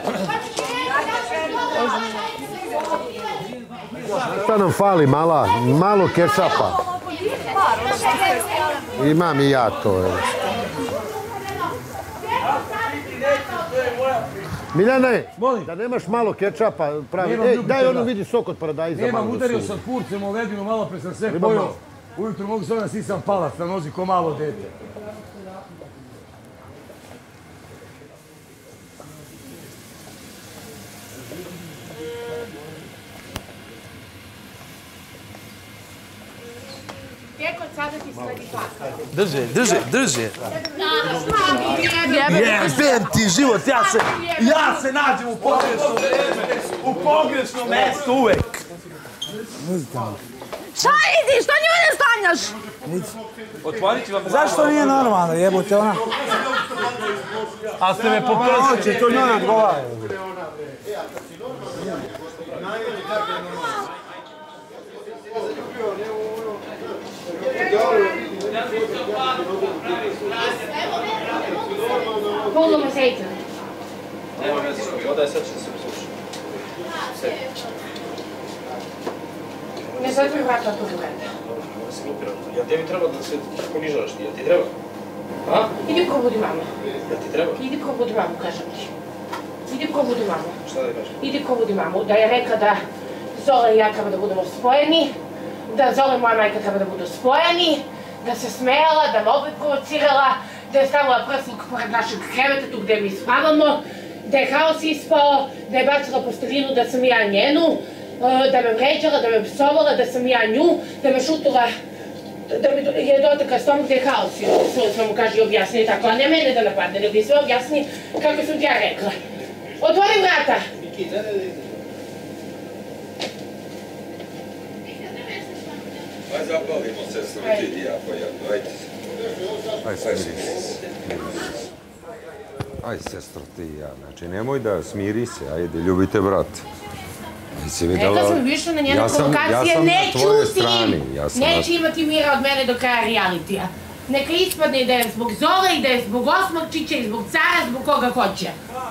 Šta nam fali, malo kečapa. Imam i ja to. Miljane, da nemaš malo kečapa pravi. Daj ono vidi sok od paradajza. Nemam, udario sam kurcem u ledinu, malo pre sam sve pojao. Ujutro mogu zove da sisam palac na nozi ko malo dete. Drži. Jebem ti život, ja se nađem u pogrešnom mjestu uvek. Šta idi, što nju ne stanjaš? Otvorit ću vam... Zašto nije normalno, jebote ona? A ste me poprosili. To njoj odgovara. Polno mesejca. Nema me zrubi, odaj sad će se uslušati. Ne sad mi vrata tu vrata. Da se glupirati. Ja tebi treba da se ponižavaš ti, jel ti treba? A? Idi probudi mamu. Jel ti treba? Idi probudi mamu, kažem ti. Idi probudi mamu. Šta da kažem? Idi probudi mamu, da je rekla da Zola i ja treba da budemo spojeni, da Zola i moja majka treba da budu spojeni, da se smejala, da me opet provocirala, da je stavila prsluk pored našeg kreveta, tu gde mi spavamo, da je haos ispao, da je bacila posteljinu da sam ja njenu, da me vređala, da me psovala, da sam ja nju, da me šutula, da mi je dotakla stomak, da je haos. Sve mu kaže i objasni tako, a ne mene da napadne, nego i sve objasni kako sam ti ja rekla. Otvori vrata! Aj zapalimo sestro, ti i ja pojavno, ajde. Aj, aj, sestro, ti i ja. Znači, nemoj da smiri se, ajde, ljubite brat. Rekla sam više na njene provokacije, ne čutim! Neće imati mira od mene do kraja realitija. Neka ispadne da je zbog Zole i da je zbog Osmarčića i zbog cara, zbog koga hoće.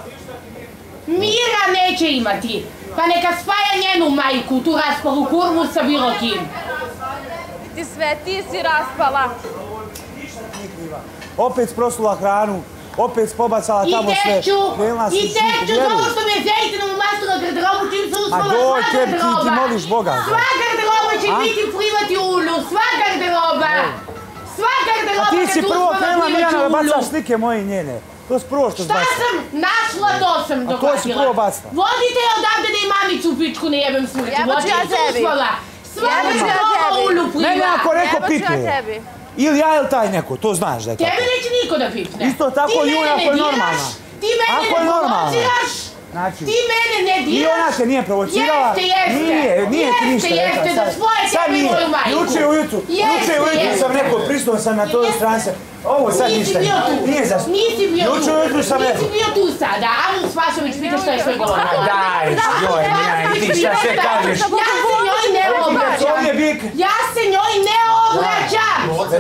Mira neće imati! Pa neka spaja njenu majku, tu raspalu kurvu sa bilo kim. Ti si raspala. Opet sprosula hranu, opet pobacala tamo sve. I teću to što mi je zejtinom umastila garderobu čim se uspala sva garderoba. Ti moliš Boga. Sva garderoba će biti plivati u ulju, sva garderoba. Sva garderoba kad ti si prvo krenula Mijana da bacaš slike moje i njene. To si prvo što zbacila. Šta sam našla, to sam dohvatila. A to si prvo bacila. Vodite je odavde da i mamicu u pičku ne jebem smrti. Vodite se uspala. Sva garderoba u ulju pliva. Mene ako neko pipne. Ili ja ili taj neko, to znaš da je tako. Tebe neće niko da pipne. Isto tako i ona ako je normalna. Ti mene ne provociraš. Ti mene ne diraš. I ona te nije provocirala. Jeste. Nije ti ništa rekla. Jeste, za svoje tebe i moju majku. Juče ujutru sam rekao, pristuo sam na toj strani. Ovo sad ništa nije za... Nisi bio tu. Juče ujutru sam rekao. Nisi bio tu sada. Anu Spasović pita što je sve govorila. Daj, joj, Mijana, i ti šta sve kažeš? Ja se njoj ne obraćam. Ja se njoj ne obraćam.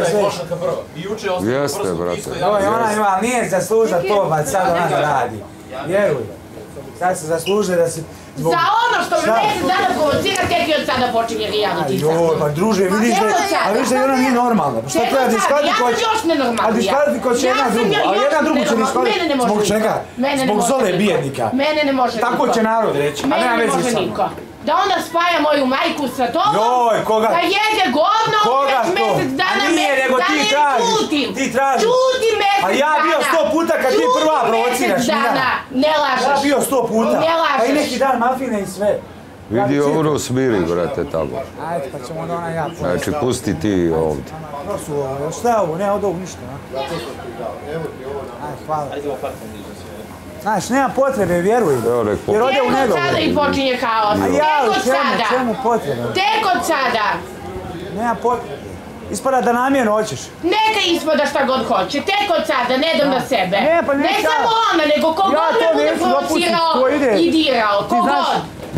Jeste, brate. Ona ima, nije zaslužila to, ba sad ona radi. Vjeruj. Sad se zaslužuje da se... Za ono što me mjesec dana provocira, tek i od sada počinje reality. Joj, pa druže, vidiš da i ona nije normalna. Pa što treba diskvalifikovat? Ja sam još nenormalnija. A diskvalifikovat će jedna drugu, ali jedna drugu će diskvalifikovat. Zbog čega? Zbog Zole bijednika. Mene ne može niko. Tako će narod reći, a nema veze sa mnom. Da ona spaja moju majku sa tobom, joj, koga? da jede govno, već mjesec dana čutim. Ti tražiš. Čutim mjesec dana. A ja bio 100 puta kad ti prva provociraš, Mijana. Ne lažeš. Ja bio 100 puta. Ne lažeš. Pa i neki dan mafine i sve. Vidi ovo smiri, brate, tamo. Ajde, pa ćemo da ona ja pojesti. Znači, pusti ti ovdje. Prosu ovo, šta je ovo? Ne, od ovog ništa, a? Ajde, hvala. Znaš, nema potrebe, vjeruj. Jer ode u nedovoljno. Tek od sada i počinje haos. Tek od sada. Čemu potrebe? Tek od sada. Nema potrebe. Ispada da namjerno hoćeš. Neka ispada šta god hoće. Tek od sada, ne dam na sebe. Ne samo ona, nego kogod me bude provocirao i dirao. Kogod.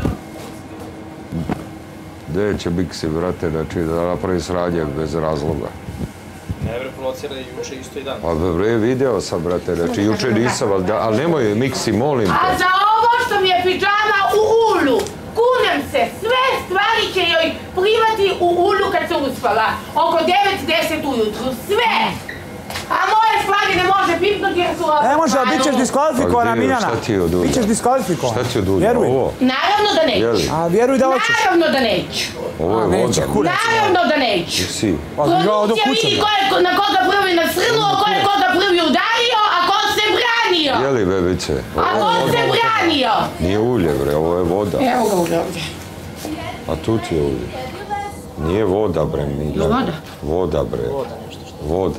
Gdje će Biksi, brate, znači da napravi sranje bez razloga. Ne bre, provocira i juče isto i dan. Pa bre, video sam, brate, znači juče nisam, ali nemoj Miksi, molim te. A za ovo mi je pidžama u ulu. Kunem se, sve stvari će joj plivati u ulu kad se uspala. Oko 9-10 ujutru, sve. A moje stvari ne može pipnuti jer su ovako. Ne može, ali bit ćeš diskvalifikovana, Miljana. Šta ti je od ulja? Bit ćeš diskvalifikovana. Šta ti je od ulja? Vjeruj. Ovo? Naravno da neću. A vjeruj da hoćeš. Naravno da neću. Ovo je voda. Naravno da neću. Si. Produkcija vidi ko je na koga prvi nasrnuo, ko je koga prvi udario, a ko se branio. Jeli, bebice? A ko se branio? Nije ulje, bre, ovo je voda. Evo ga ulje ovdje. A tu ti je ulje. Nije voda, bre, Miljana. Voda? Voda, bre. Voda.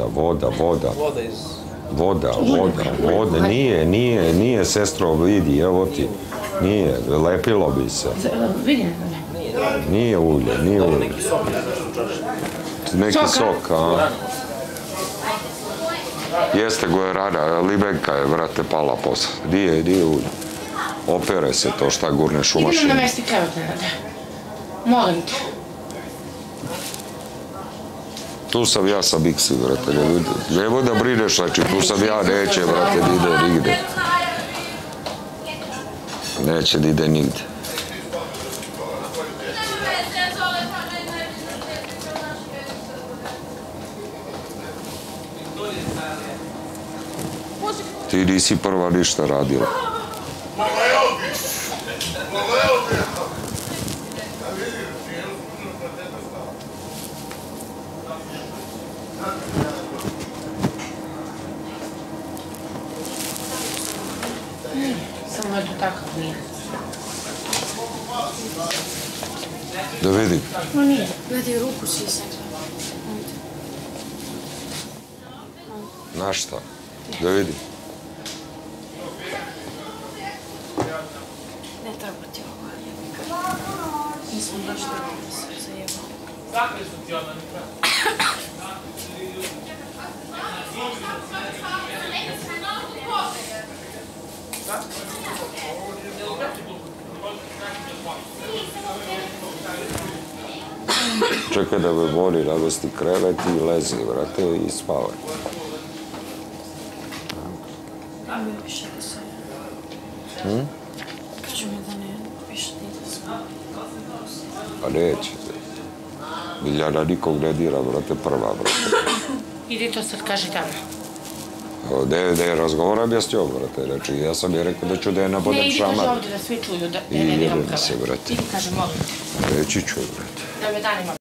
Voda, nije, sestro, vidi, evo ti. Nije, lepilo bi se. Vidim. Nije ulje. Neki sok, a? Jeste Guerrara, Libenka je, vrate, pala posle. Di je ulje? Opere se to, šta gurneš u mašinu. Idem na mesti krevet, Nenade. Molim te. Tu sam ja sa Biksi, vrate. Nemoj da brineš, znači, tu sam ja, neće, vrate, da ide nigde. Neće da ide nigde. Ti nisi prva ništa radila. Samo je to takav nije. Da vidim. No nije. Gledaj, ruku si se. Na šta? Da vidim. Ne treba ti ovo. Nismo baš dobro se zajebali. Zakaj su ti ona ne treba? Čekaj da me boli, navesti krevet i lezi, vrate, i spavaj. Ne više da se... Kažu mi da ne više da se... Pa neće. Miljana nikog ne dira, vrate, prva, vrate. Idi to sad kaži tamo. Ne razgovaram ja s njom, vrate. Znači, ja sam je rekao da ću da je nabodem šamar. Ne, idi kaži ovdje da svi čuju da ne diram prva. Idi kaži, molim te. Reći ću, vrate. Da me danima